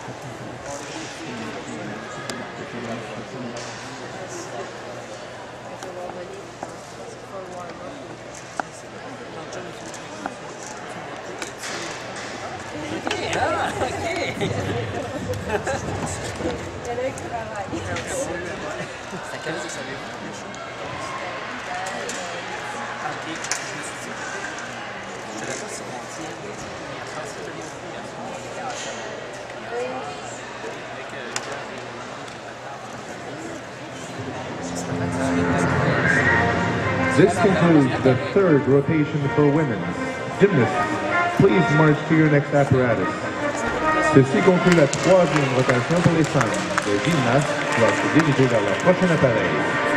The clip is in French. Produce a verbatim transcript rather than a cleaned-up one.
This concludes the third rotation for women. Gymnasts, please march to your next apparatus. Ceci conclut la troisième rotation pour les femmes. Les gymnastes doivent se diriger vers leur prochain appareil.